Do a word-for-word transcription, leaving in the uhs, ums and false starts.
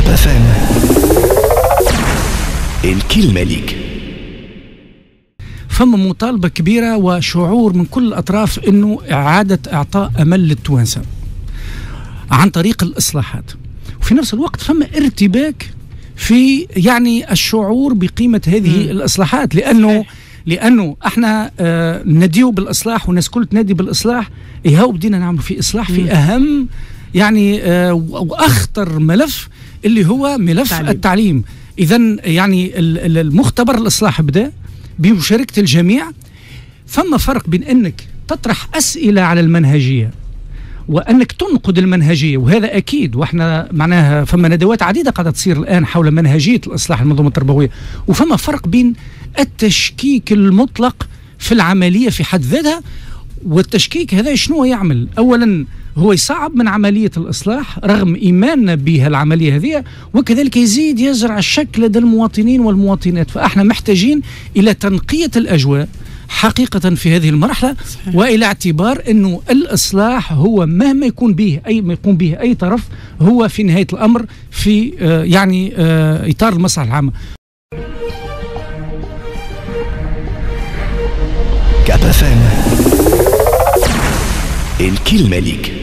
فام الكلمة ليك. فما مطالبة كبيرة وشعور من كل الأطراف أنه إعادة إعطاء أمل للتوانسة عن طريق الإصلاحات، وفي نفس الوقت فما ارتباك في يعني الشعور بقيمة هذه م. الإصلاحات، لأنه لأنه احنا آه نديو بالإصلاح والناس كل تنادي بالإصلاح. إيه هو بدينا نعمل في إصلاح في م. أهم يعني آه وأخطر ملف اللي هو ملف التعليم, التعليم. إذن يعني المختبر الإصلاح بدأ بمشاركة الجميع. فما فرق بين أنك تطرح أسئلة على المنهجية وأنك تنقد المنهجية، وهذا أكيد، وإحنا معناها فما ندوات عديدة قاعدة تصير الآن حول منهجية الإصلاح المنظومة التربوية. وفما فرق بين التشكيك المطلق في العملية في حد ذاتها، والتشكيك هذا شنو يعمل؟ أولا هو يصعب من عملية الإصلاح رغم إيماننا بها العملية هذه، وكذلك يزيد يزرع الشك لدى المواطنين والمواطنات. فإحنا محتاجين إلى تنقية الأجواء حقيقة في هذه المرحلة، صحيح. وإلى اعتبار أنه الإصلاح هو مهما يكون به أي ما يقوم به أي طرف هو في نهاية الأمر في آه يعني آه إطار المصلحة العامة. كاب فام الكلمة ليك.